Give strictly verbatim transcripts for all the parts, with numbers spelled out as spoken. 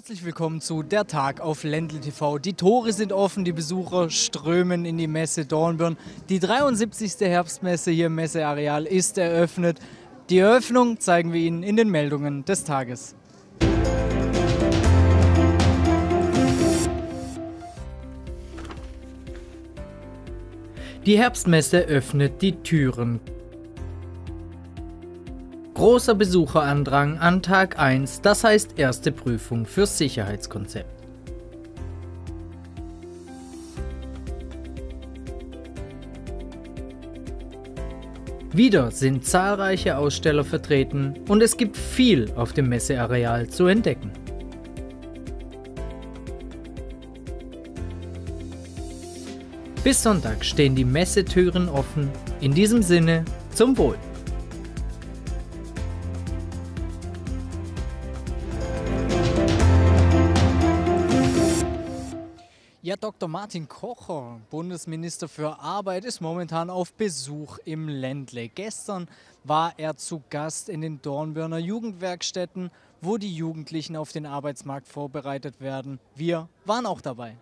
Herzlich willkommen zu Der Tag auf Ländle T V. Die Tore sind offen, die Besucher strömen in die Messe Dornbirn. Die dreiundsiebzigste Herbstmesse hier im Messeareal ist eröffnet. Die Eröffnung zeigen wir Ihnen in den Meldungen des Tages. Die Herbstmesse öffnet die Türen. Großer Besucherandrang an Tag eins, das heißt erste Prüfung fürs Sicherheitskonzept. Wieder sind zahlreiche Aussteller vertreten und es gibt viel auf dem Messeareal zu entdecken. Bis Sonntag stehen die Messetüren offen. In diesem Sinne, zum Wohl! Ja, Doktor Martin Kocher, Bundesminister für Arbeit, ist momentan auf Besuch im Ländle. Gestern war er zu Gast in den Dornbirner Jugendwerkstätten, wo die Jugendlichen auf den Arbeitsmarkt vorbereitet werden. Wir waren auch dabei.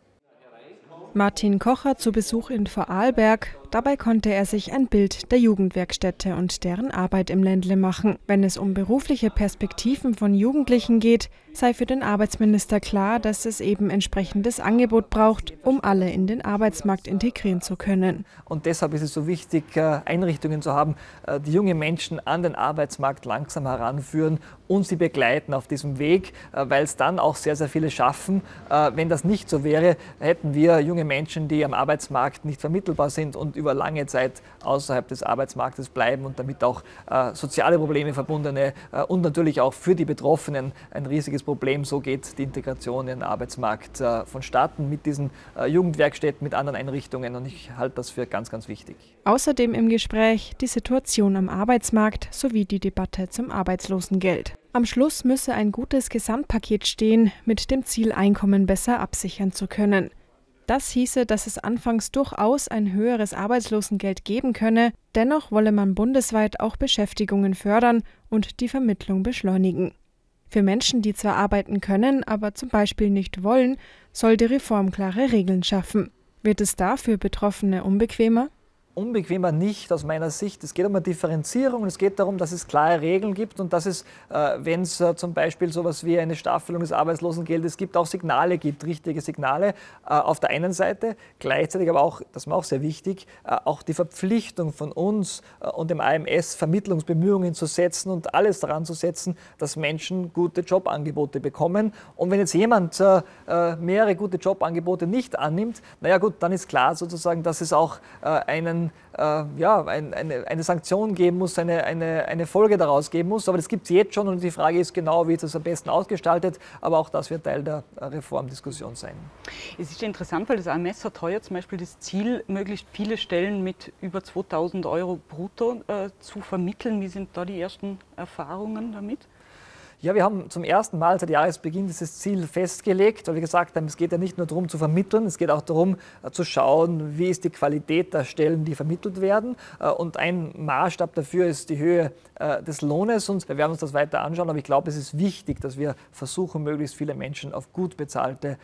Martin Kocher zu Besuch in Vorarlberg. Dabei konnte er sich ein Bild der Jugendwerkstätte und deren Arbeit im Ländle machen. Wenn es um berufliche Perspektiven von Jugendlichen geht, sei für den Arbeitsminister klar, dass es eben entsprechendes Angebot braucht, um alle in den Arbeitsmarkt integrieren zu können. Und deshalb ist es so wichtig, Einrichtungen zu haben, die junge Menschen an den Arbeitsmarkt langsam heranführen und sie begleiten auf diesem Weg, weil es dann auch sehr, sehr viele schaffen. Wenn das nicht so wäre, hätten wir junge Menschen, die am Arbeitsmarkt nicht vermittelbar sind und über lange Zeit außerhalb des Arbeitsmarktes bleiben und damit auch äh, soziale Probleme verbundene äh, und natürlich auch für die Betroffenen ein riesiges Problem. So geht die Integration in den Arbeitsmarkt äh, vonstatten mit diesen äh, Jugendwerkstätten, mit anderen Einrichtungen, und ich halte das für ganz, ganz wichtig. Außerdem im Gespräch die Situation am Arbeitsmarkt sowie die Debatte zum Arbeitslosengeld. Am Schluss müsse ein gutes Gesamtpaket stehen, mit dem Ziel, Einkommen besser absichern zu können. Das hieße, dass es anfangs durchaus ein höheres Arbeitslosengeld geben könne, dennoch wolle man bundesweit auch Beschäftigungen fördern und die Vermittlung beschleunigen. Für Menschen, die zwar arbeiten können, aber zum Beispiel nicht wollen, soll die Reform klare Regeln schaffen. Wird es dafür Betroffene unbequemer? Unbequemer nicht aus meiner Sicht. Es geht um eine Differenzierung und es geht darum, dass es klare Regeln gibt und dass es, äh, wenn es äh, zum Beispiel so etwas wie eine Staffelung des Arbeitslosengeldes gibt, auch Signale gibt, richtige Signale äh, auf der einen Seite, gleichzeitig aber auch, das ist mir auch sehr wichtig, äh, auch die Verpflichtung von uns äh, und dem A M S, Vermittlungsbemühungen zu setzen und alles daran zu setzen, dass Menschen gute Jobangebote bekommen. Und wenn jetzt jemand äh, mehrere gute Jobangebote nicht annimmt, naja gut, dann ist klar sozusagen, dass es auch äh, einen Äh, ja, ein, eine, eine Sanktion geben muss, eine, eine, eine Folge daraus geben muss. Aber das gibt es jetzt schon und die Frage ist genau, wie ist das am besten ausgestaltet. Aber auch das wird Teil der Reformdiskussion sein. Es ist interessant, weil das A M S hat heuer zum Beispiel das Ziel, möglichst viele Stellen mit über zweitausend Euro brutto äh, zu vermitteln. Wie sind da die ersten Erfahrungen damit? Ja, wir haben zum ersten Mal seit Jahresbeginn dieses Ziel festgelegt, weil wir gesagt haben, es geht ja nicht nur darum zu vermitteln, es geht auch darum zu schauen, wie ist die Qualität der Stellen, die vermittelt werden. Und ein Maßstab dafür ist die Höhe des Lohnes. Und wir werden uns das weiter anschauen, aber ich glaube, es ist wichtig, dass wir versuchen, möglichst viele Menschen auf gut bezahlte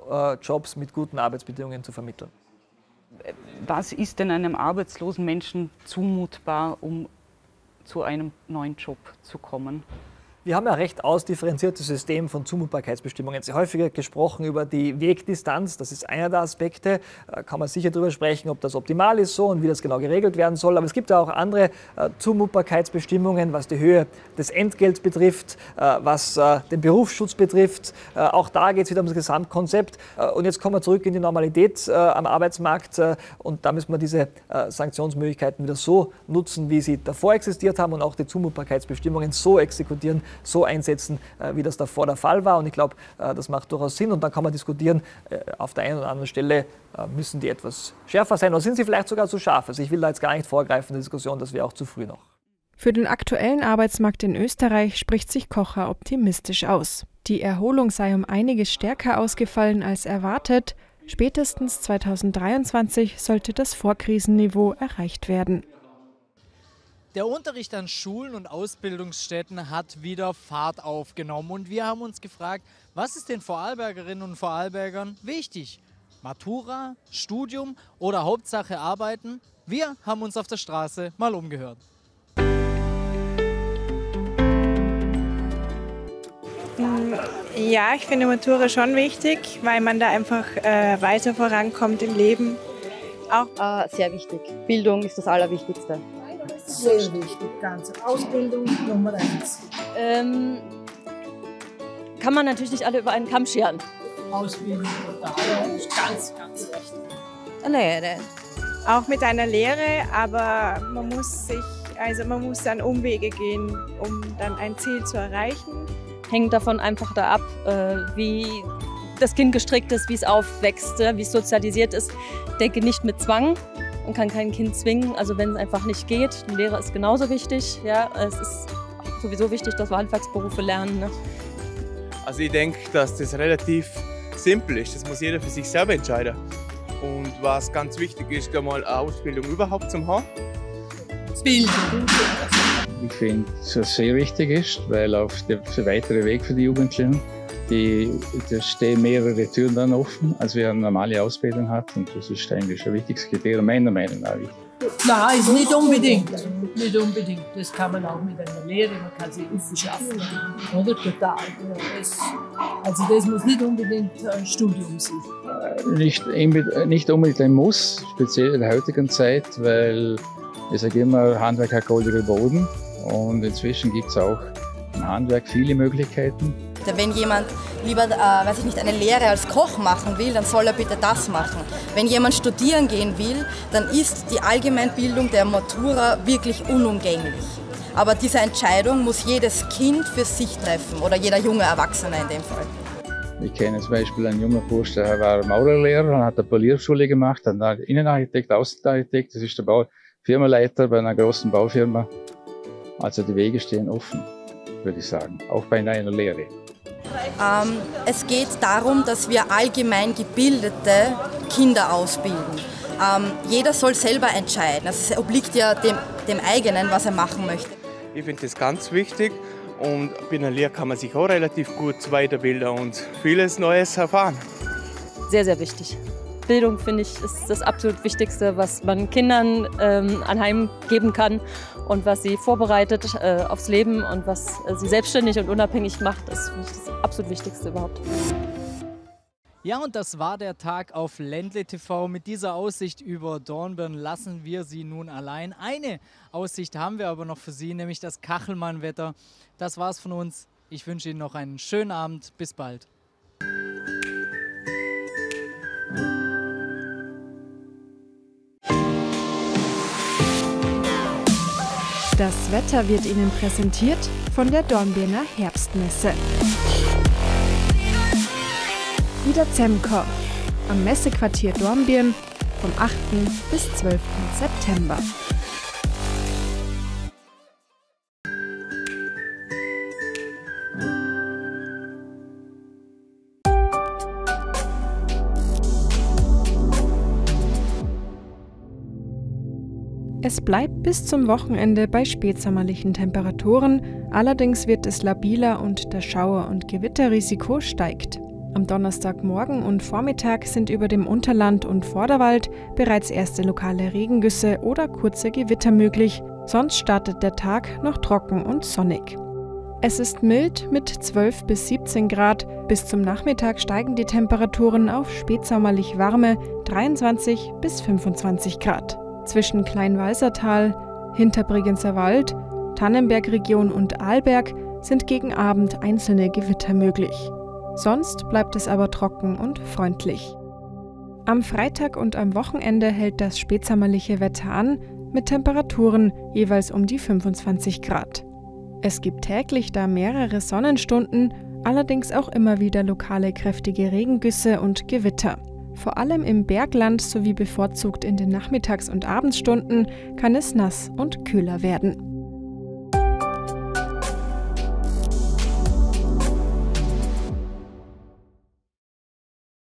Jobs mit guten Arbeitsbedingungen zu vermitteln. Was ist denn einem arbeitslosen Menschen zumutbar, um zu einem neuen Job zu kommen? Wir haben ja ein recht ausdifferenziertes System von Zumutbarkeitsbestimmungen. Sehr häufiger gesprochen über die Wegdistanz, das ist einer der Aspekte. Da kann man sicher darüber sprechen, ob das optimal ist so und wie das genau geregelt werden soll. Aber es gibt ja auch andere äh, Zumutbarkeitsbestimmungen, was die Höhe des Entgelts betrifft, äh, was äh, den Berufsschutz betrifft. Äh, auch da geht es wieder um das Gesamtkonzept. Äh, und jetzt kommen wir zurück in die Normalität äh, am Arbeitsmarkt äh, und da müssen wir diese äh, Sanktionsmöglichkeiten wieder so nutzen, wie sie davor existiert haben und auch die Zumutbarkeitsbestimmungen so exekutieren, so einsetzen, wie das davor der Fall war. Und ich glaube, das macht durchaus Sinn. Und dann kann man diskutieren, auf der einen oder anderen Stelle müssen die etwas schärfer sein oder sind sie vielleicht sogar zu scharf. Also ich will da jetzt gar nicht vorgreifen in der Diskussion, das wäre auch zu früh noch. Für den aktuellen Arbeitsmarkt in Österreich spricht sich Kocher optimistisch aus. Die Erholung sei um einiges stärker ausgefallen als erwartet. Spätestens zweitausenddreiundzwanzig sollte das Vorkrisenniveau erreicht werden. Der Unterricht an Schulen und Ausbildungsstätten hat wieder Fahrt aufgenommen und wir haben uns gefragt, was ist den Vorarlbergerinnen und Vorarlbergern wichtig? Matura, Studium oder Hauptsache arbeiten? Wir haben uns auf der Straße mal umgehört. Ja, ich finde Matura schon wichtig, weil man da einfach äh, weiter vorankommt im Leben. Auch äh, sehr wichtig. Bildung ist das Allerwichtigste. Sehr wichtig, ganz. Ausbildung Nummer eins. Ähm, kann man natürlich nicht alle über einen Kamm scheren. Ausbildung total ist ganz, ganz wichtig. Eine Lehre. Auch mit einer Lehre, aber man muss sich, also man muss dann Umwege gehen, um dann ein Ziel zu erreichen. Hängt davon einfach da ab, äh, wie das Kind gestrickt ist, wie es aufwächst, wie es sozialisiert ist. Ich denke nicht mit Zwang. Man kann kein Kind zwingen, also wenn es einfach nicht geht. Die Lehre ist genauso wichtig. Ja, es ist sowieso wichtig, dass wir Handwerksberufe lernen. Ne? Also ich denke, dass das relativ simpel ist. Das muss jeder für sich selber entscheiden. Und was ganz wichtig ist, einmal eine Ausbildung überhaupt zu haben. Bildung. Ich finde, dass es sehr wichtig ist, weil auf der weitere Weg für die Jugendlichen, die, da stehen mehrere Türen dann offen, als wir eine normale Ausbildung hat. Und das ist eigentlich ein wichtiges Kriterium meiner Meinung nach. Nein, ist nicht unbedingt. Nicht unbedingt. Das kann man auch mit einer Lehre, man kann sie aufschaffen. Oder? Total. Das, also das muss nicht unbedingt ein Studium sein. Nicht, nicht unbedingt ein Muss, speziell in der heutigen Zeit, weil ich sage immer, Handwerk hat goldenen Boden. Und inzwischen gibt es auch im Handwerk viele Möglichkeiten. Wenn jemand lieber, äh, weiß ich nicht, eine Lehre als Koch machen will, dann soll er bitte das machen. Wenn jemand studieren gehen will, dann ist die Allgemeinbildung der Matura wirklich unumgänglich. Aber diese Entscheidung muss jedes Kind für sich treffen oder jeder junge Erwachsene in dem Fall. Ich kenne zum Beispiel einen jungen Bursch, der war Maurerlehrer und hat eine Polierschule gemacht, dann Innenarchitekt, Außenarchitekt, das ist der Bau Firmenleiter bei einer großen Baufirma. Also die Wege stehen offen, würde ich sagen, auch bei einer Lehre. Ähm, es geht darum, dass wir allgemein gebildete Kinder ausbilden. Ähm, jeder soll selber entscheiden. Also es obliegt ja dem, dem eigenen, was er machen möchte. Ich finde das ganz wichtig und bei einer Lehre kann man sich auch relativ gut weiterbilden und vieles Neues erfahren. Sehr, sehr wichtig. Bildung, finde ich, ist das absolut Wichtigste, was man Kindern ähm, anheim geben kann und was sie vorbereitet äh, aufs Leben und was äh, sie selbstständig und unabhängig macht, ist für mich das absolut Wichtigste überhaupt. Ja, und das war der Tag auf Ländle T V. Mit dieser Aussicht über Dornbirn lassen wir Sie nun allein. Eine Aussicht haben wir aber noch für Sie, nämlich das Kachelmann-Wetter. Das war's von uns. Ich wünsche Ihnen noch einen schönen Abend. Bis bald. Das Wetter wird Ihnen präsentiert von der Dornbirner Herbstmesse. Wieder Zemker am Messequartier Dornbirn vom achten bis zwölften September. Es bleibt bis zum Wochenende bei spätsommerlichen Temperaturen, allerdings wird es labiler und das Schauer- und Gewitterrisiko steigt. Am Donnerstagmorgen und Vormittag sind über dem Unterland und Vorderwald bereits erste lokale Regengüsse oder kurze Gewitter möglich, sonst startet der Tag noch trocken und sonnig. Es ist mild mit zwölf bis siebzehn Grad, bis zum Nachmittag steigen die Temperaturen auf spätsommerlich warme dreiundzwanzig bis fünfundzwanzig Grad. Zwischen Kleinwalsertal, Hinterbregenzer Wald, Tannenbergregion und Arlberg sind gegen Abend einzelne Gewitter möglich. Sonst bleibt es aber trocken und freundlich. Am Freitag und am Wochenende hält das spätsommerliche Wetter an, mit Temperaturen jeweils um die fünfundzwanzig Grad. Es gibt täglich da mehrere Sonnenstunden, allerdings auch immer wieder lokale kräftige Regengüsse und Gewitter. Vor allem im Bergland sowie bevorzugt in den Nachmittags- und Abendstunden kann es nass und kühler werden.